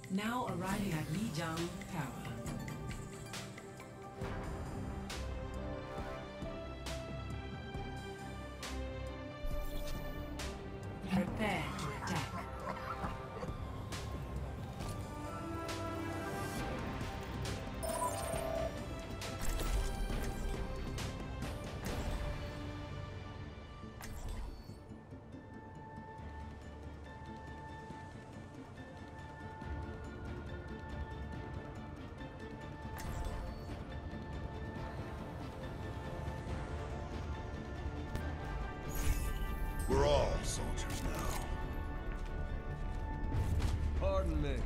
Now arriving at Lijiang Tower. Prepare to attack. We're all soldiers now. Pardon me.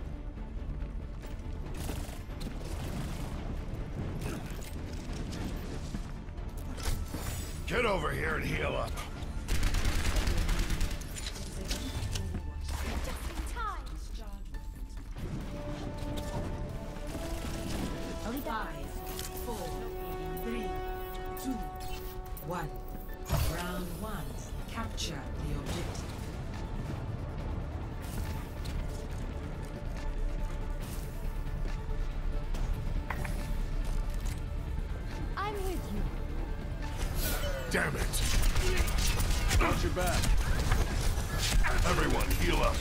Get over here and heal up. Five, four, three, two, one. Round one. Capture the objective. I'm with you. Damn it! Watch your back. Everyone, heal up.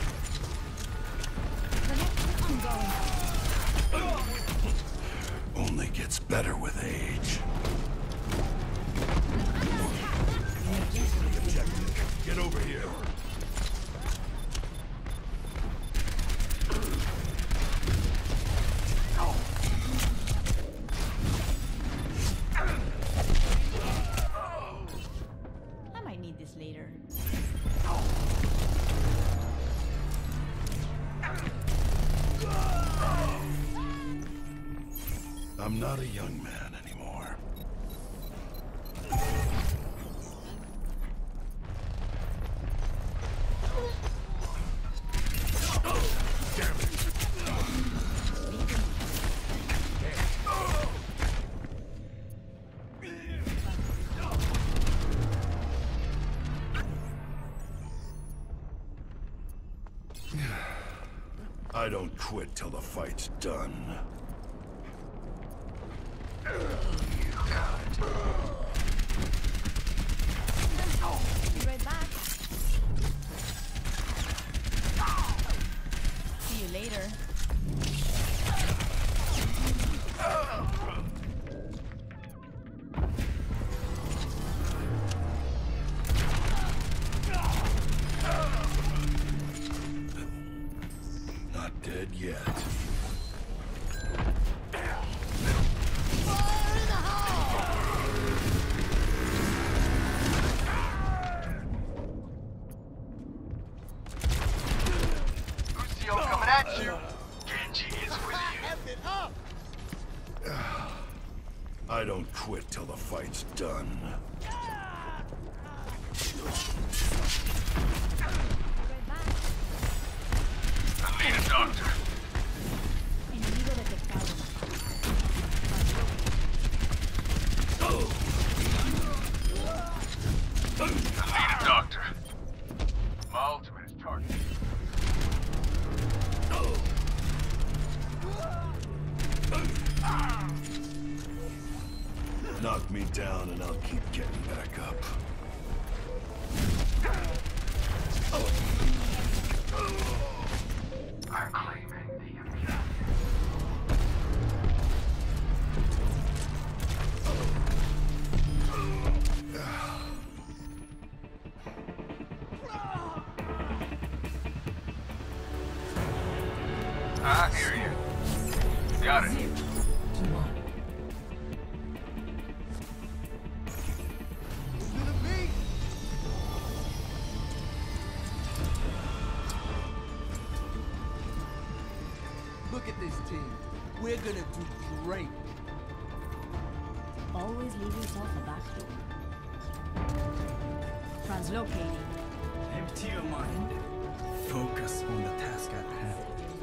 The next ongoing. Only gets better with age. Objective. Get over here. I might need this later. I'm not a young man anymore. Damn it! I don't quit till the fight's done. Be right back. See you later. Not dead yet. Lucio coming at you. Genji is with you. I don't quit till the fight's done. Be right back. I need a doctor. Enemigo detectado. I need a doctor. My ultimate is targeted. Knock me down and I'll keep getting back up. I'm claiming the objective. I hear you. Got it. 0-1. Look at this team. We're gonna do great. Always leave yourself a back door. Translocating. Empty your mind. Focus on the task at hand.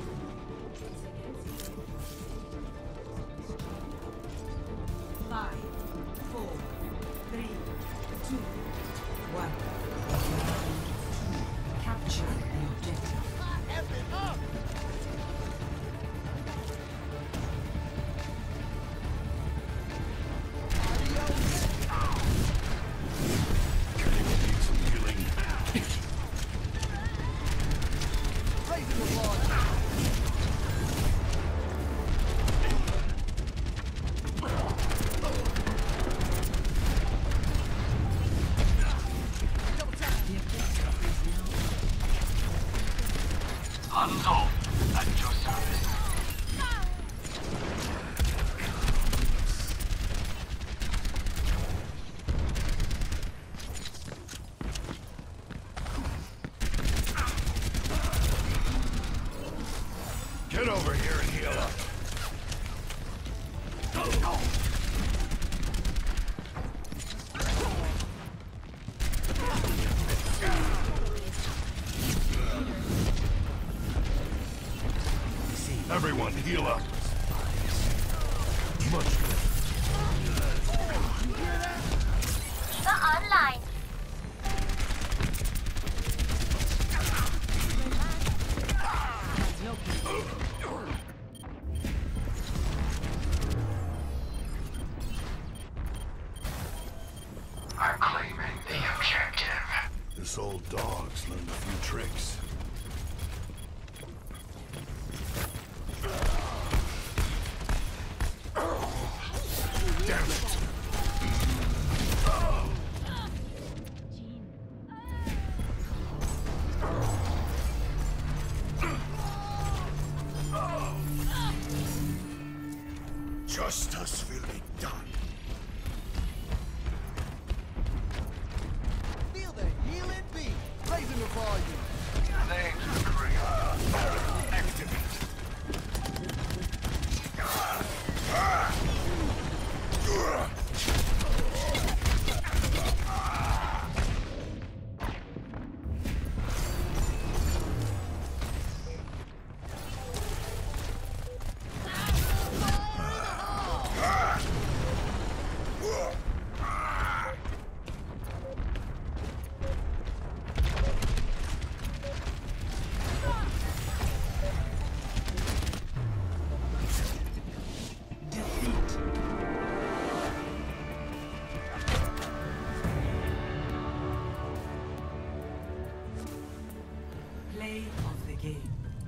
Five, four, three, two, one. Capture the objective. Hanzo, at your service. Get over here and heal up. Everyone heal up. Much better. Online. I'm claiming the objective. This old dog's learned a few tricks. Damn it! Justice will be done. Feel the healing beat. Raising the volume. Name's McCree. Activate. Play of the game.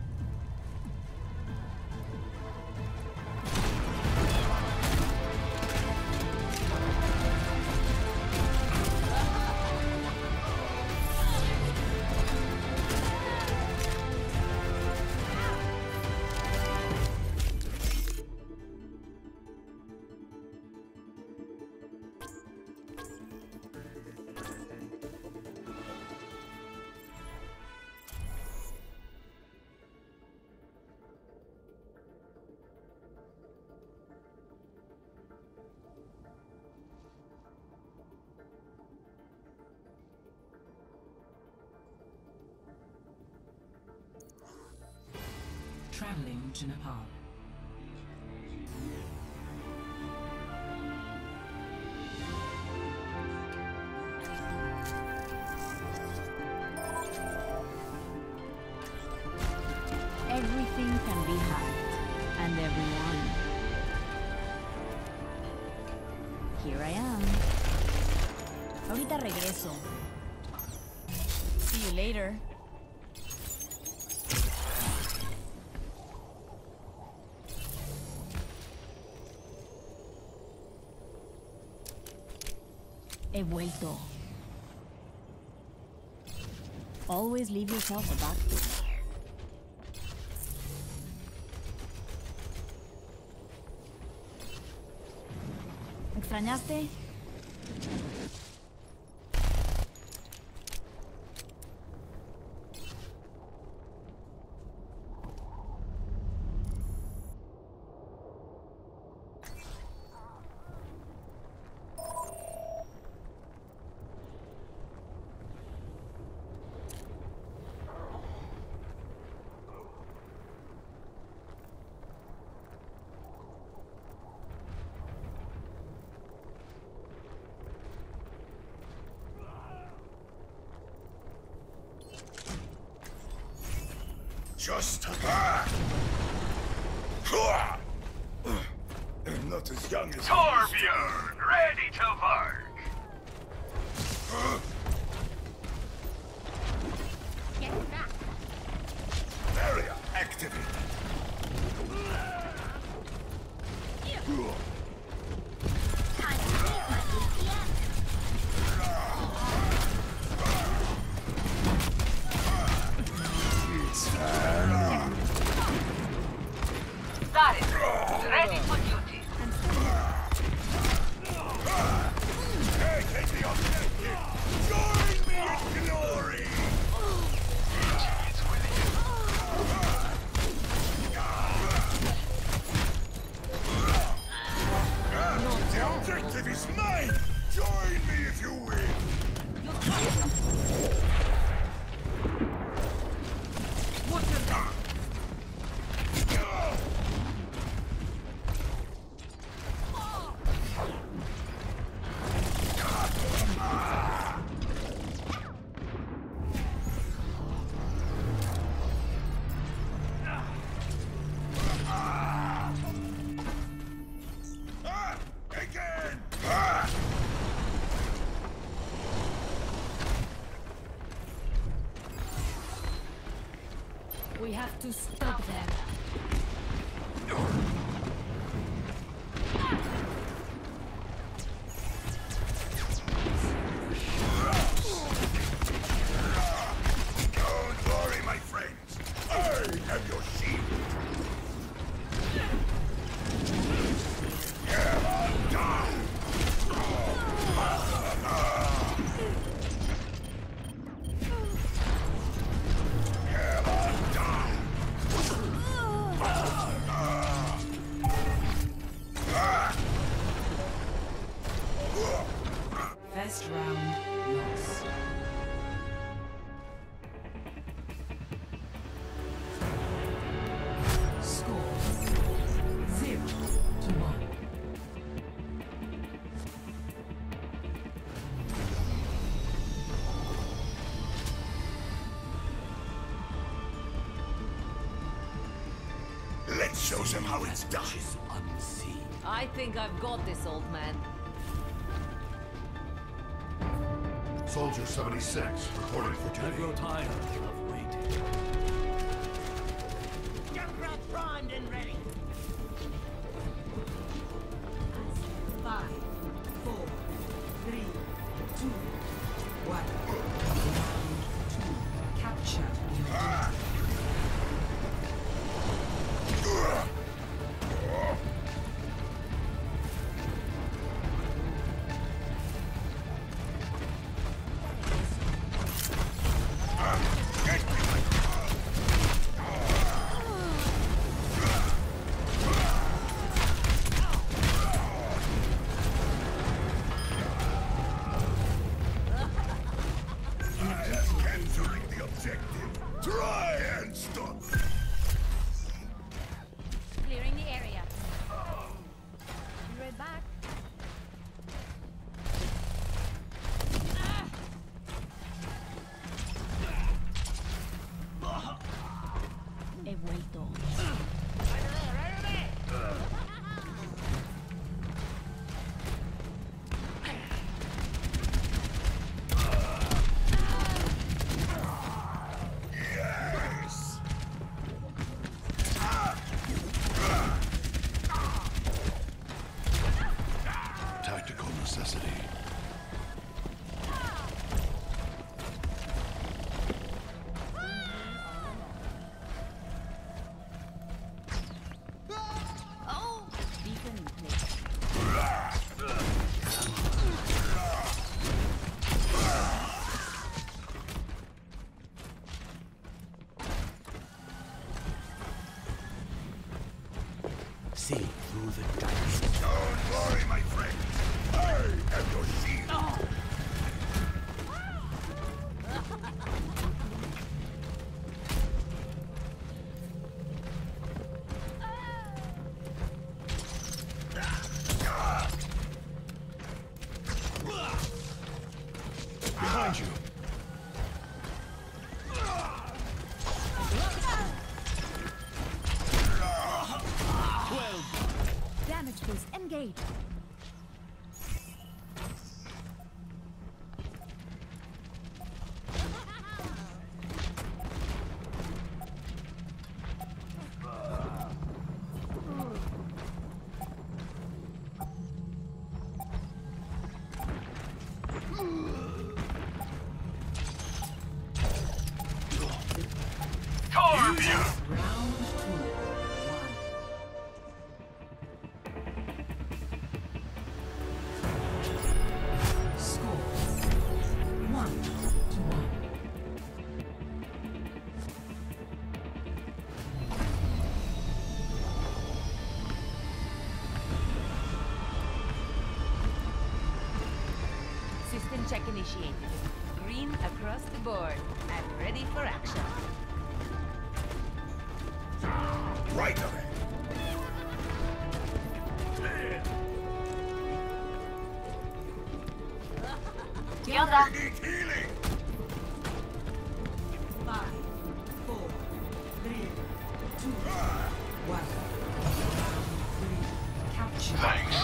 Traveling to Nepal. Everything can be hacked, and everyone. Here I am. Ahorita regreso. See you later. He vuelto. Always leave yourself a backdoor. ¿Me extrañaste? Just not as young as Torbjorn, ready to work. Get back. There We have to stop them. Don't worry, my friends. I have your shield. First round loss. Score 0-1. Let's show them how it's done. I think I've got this, old man. Soldier 76, reporting for I duty. grow tired of waiting. Junkrat primed and ready. 5, 4, 3, 2, 1. Round 2. Capture. Capturing the objective. Try and stop. Clearing the area. Be right back. He vuelto. Yes. Tactical necessity. Oh! Beacon in place. See through the dice. Don't worry, my friend. I have your shield. Behind you. Damage boost engage. Torb you! Round 2. 1. Score 1-1. System check initiated. Green across the board. I'm ready for action. Right of it. I need healing. 5, 4, 3, 2, 1. Round 3. Capture. Thanks.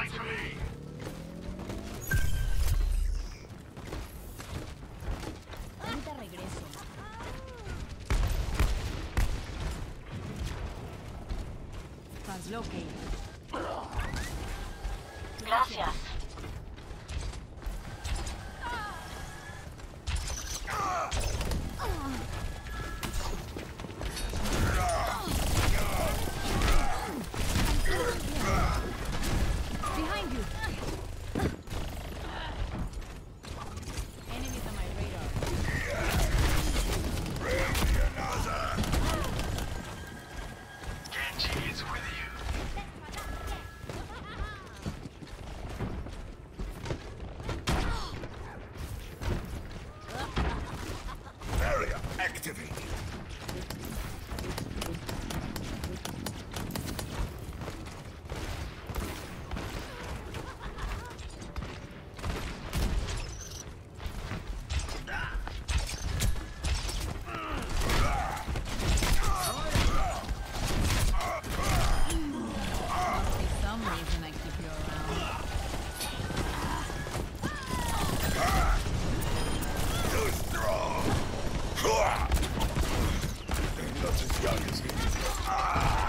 Lie to me! Ahorita regreso. Translocate. Gracias. Behind you. Enemies on my radar. Genji is with you. Barrier activated. Must be some reason I keep you around. Too strong. They're not as young as you.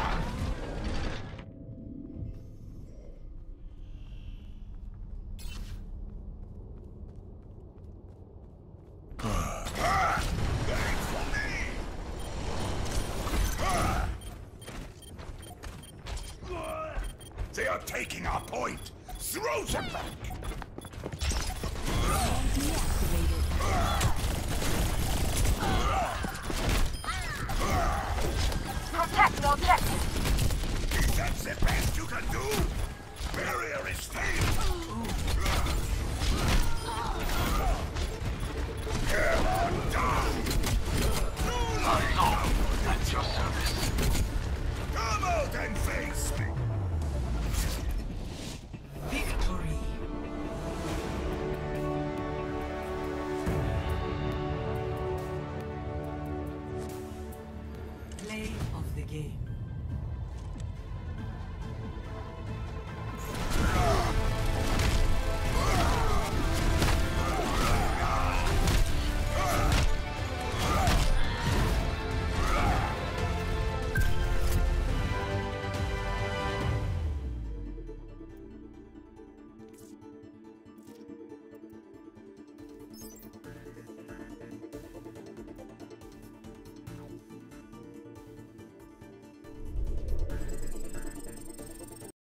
They are taking our point. Throw them back. Protect the objective. That's the best you can do. Barrier is steel. Come on down. Eyes off. At your service. Come out and face me. Victory. Play of the game.